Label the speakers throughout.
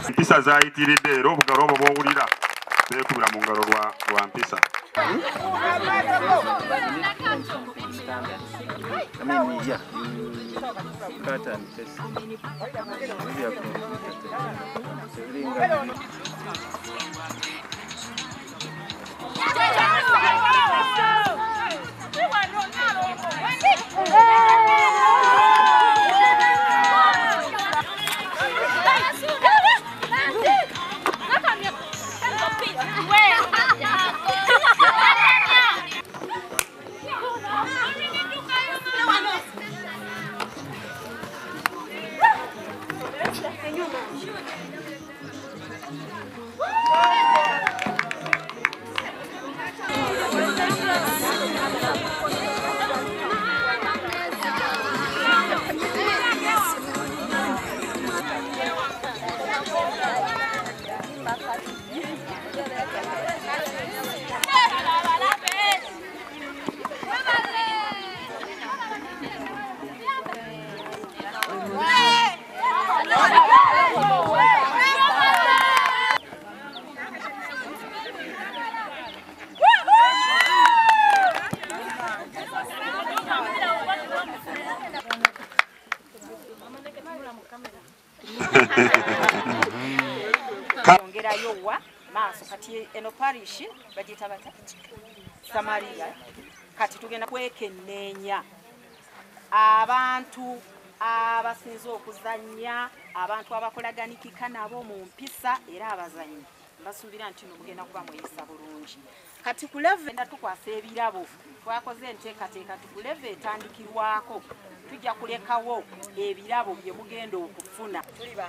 Speaker 1: Mpisa zayitiridde era obugalo obwo bw'owulira beekubira mu ngalo lwa mpisa.
Speaker 2: Ongerayo wa maaso kati eno parish bagita bata Samaria kati tugenda kwekenneenya abantu abasinze okuzannya abantu abakolaganikika nabo mu mpisa era abazanyi basuubira nti mugenda kuba mweyisa bulungi kati ku level enda tukwasa ebirabo twakoze enteekateeka ku level etandikirwako tujja kulekawo ebirabo bye mugenda okufuna tuli ba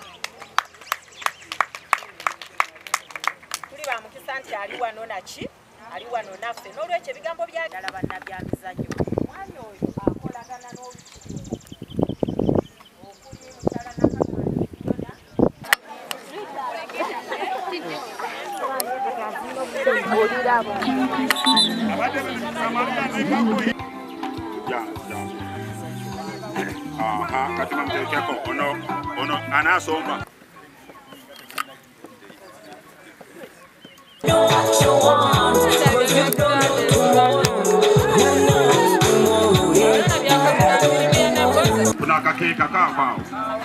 Speaker 2: mukisa nti ali wano naki ali wano naffe n'olwekyo ebigambo byadala bannabya mizannyo mwami oyo akolagana n'olukiiko okuli mukyala
Speaker 1: kati bamuteekeko ono anaasomba Akakeeka kaafaawo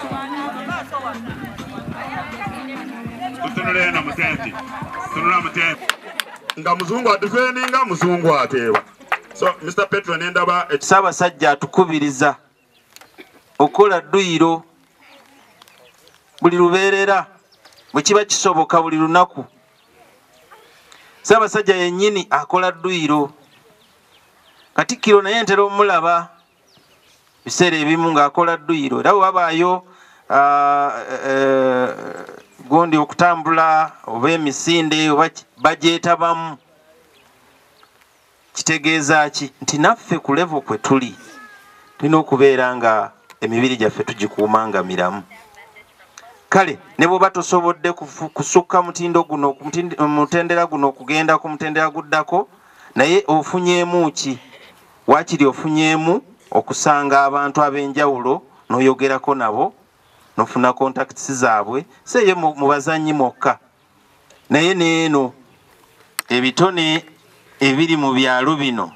Speaker 1: tutunule eno mutenti tunula mutenti nga muzungu adifendinga muzungu ateeba so Mr. Petro nendaba
Speaker 3: Ssaabasajja atukubiriza okola dduyiro buli lubeerera bwe kiba kisoboka buli lunaku. Ssaabasajja yennyini akola dduyiro Katikkiro naye ntera omulaba biseera ebimu ng'akola dduyiro era wabaayo gondi okutambula oba emisinde oba bagyetabamu kitegeeza ki nti naffe ku level kwe tuli tulina okubeera nga emibiri gyaffe tugikuuma nga miramu. Kale ne bw'oba tosobodde kusukka mutendera guno okugenda ku mutendera guddako naye ofunyeemu ki waakiri ofunyeemu okusanga abantu ab'enjawulo n'oyogerako nabo n'ofuna contacts zaabwe seeyo mu bazannyi mokka naye neeno ebitone ebiri mu byalo bino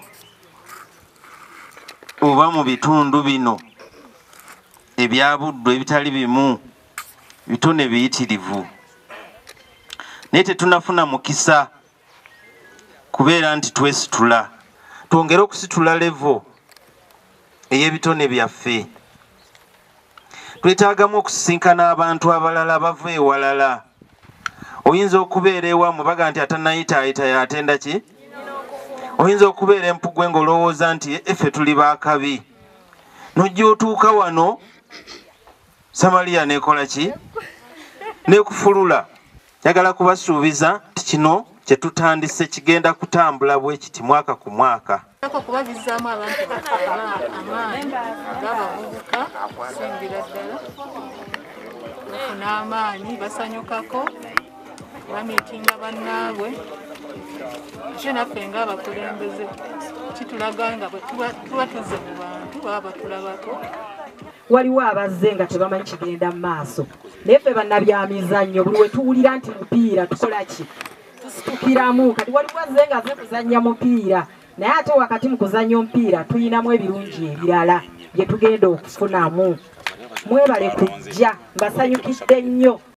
Speaker 3: oba mu bitundu bino ebyabuddu ebitali bimu bitone biyitirivu naye tetunafuna mukisa kubeera nti twesitula twongere okusitula levo ey'ebitone byaffe. Twetaagamu okusisinkana abantu abalala bava ewalala. Oyinza okubeera ewammwe baga nti atanayitaayita y'atenda ki? Oyinza okubeera empugwe ng'olowooza nti effe tuli baakabi. N'ojja otuuka wano Samaria neekola ki? Neekufulula. Njagala kubasuubiza nti kino kye tutandise kigenda kutambula bwe kiti mwaka ku mwaka.
Speaker 4: Kubabizaamu abantu amaanyi ng'abavubuka singira ddala bafuna amaanyi basanyukako bamiitinga bannaabwe ate naffe ng'abakulembeze kitulaga nga bwe tuba tuzze mu bantu baba batulabako
Speaker 2: waliwo abazze nga tebamanyi kigenda mu maaso naye ffe bannabyamizannyo buli we tuwulira nti mupiira tukola ki tusitukiramu kati waliwo azze nga azze kuzannya mupiira naye ate wakati mu kuzannya omupiira tuyinamu ebirungi ebirala bye tugenda okufunamu mwebale kujja mbasanyukidde nnyo